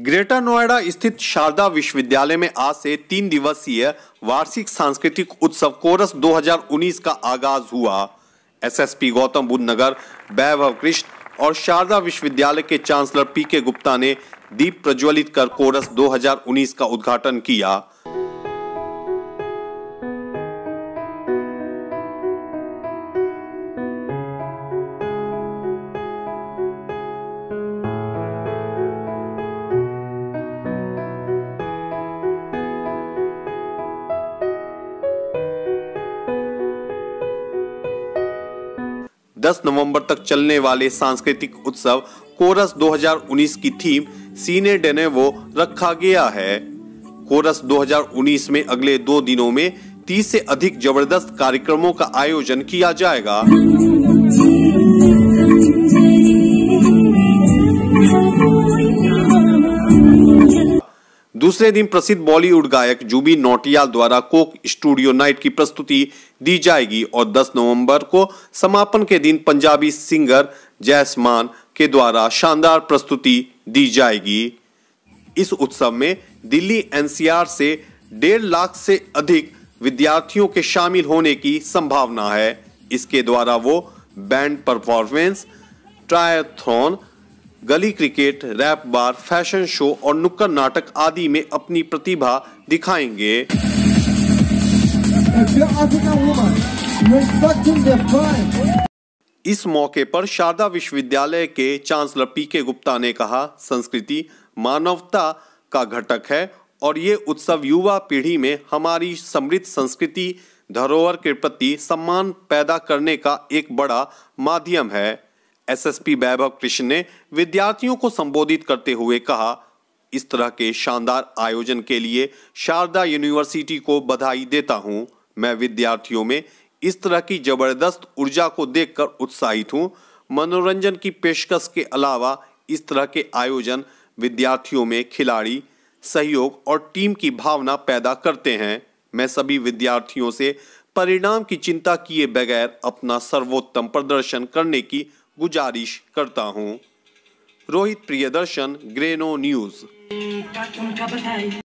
Greater Noida स्थित शारदा विश्वविद्यालय में आज से 3 दिवसीय वार्षिक सांस्कृतिक उत्सव कोरस 2019 का आगाज हुआ। एसएसपी गौतम बुद्ध नगर, वैभव कृष्ण और शारदा विश्वविद्यालय के चांसलर पीके गुप्ता ने दीप प्रज्वलित कर कोरस 2019 का उद्घाटन किया। दस नवंबर तक चलने वाले सांस्कृतिक उत्सव कोरस 2019 की थीम सीने डे नोवो रखा गया है। कोरस 2019 में अगले 2 दिनों में 30 से अधिक जबरदस्त कार्यक्रमों का आयोजन किया जाएगा। दूसरे दिन प्रसिद्ध बॉलीवुड गायक जुबिन नौटियाल द्वारा कोक स्टूडियो नाइट की प्रस्तुति दी जाएगी और 10 नवंबर को समापन के दिन पंजाबी सिंगर जैसमान के द्वारा शानदार प्रस्तुति दी जाएगी। इस उत्सव में दिल्ली एनसीआर से 1.5 लाख से अधिक विद्यार्थियों के शामिल होने की संभावना है। इसके द्वारा वो बैंड परफॉर्मेंस, ट्रायथलॉन, गली cricket, rap bar, fashion show और नुक्कड़ नाटक आदि में अपनी प्रतिभा दिखाएंगे। इस मौके पर शारदा विश्वविद्यालय के चांसलर पीके गुप्ता ने कहा, संस्कृति मानवता का घटक है और ये उत्सव युवा पीढ़ी में हमारी समृद्ध संस्कृति धरोहर के प्रति सम्मान पैदा करने का एक बड़ा माध्यम है। एसएसपी वैभव कृष्ण ने विद्यार्थियों को संबोधित करते हुए कहा, इस तरह के शानदार आयोजन के लिए शारदा यूनिवर्सिटी को बधाई देता हूं। मैं विद्यार्थियों में इस तरह की जबरदस्त ऊर्जा को देखकर उत्साहित हूं। मनोरंजन की पेशकश के अलावा इस तरह के आयोजन विद्यार्थियों में खिलाड़ी, सहयोग और टीम की भावना पैदा करते हैं। मैं सभी विद्यार्थियों से परिणाम की चिंता किए बगैर अपना सर्वोत्तम प्रदर्शन करने की गुजारिश करता हूं। रोहित प्रियदर्शन, ग्रेनो न्यूज।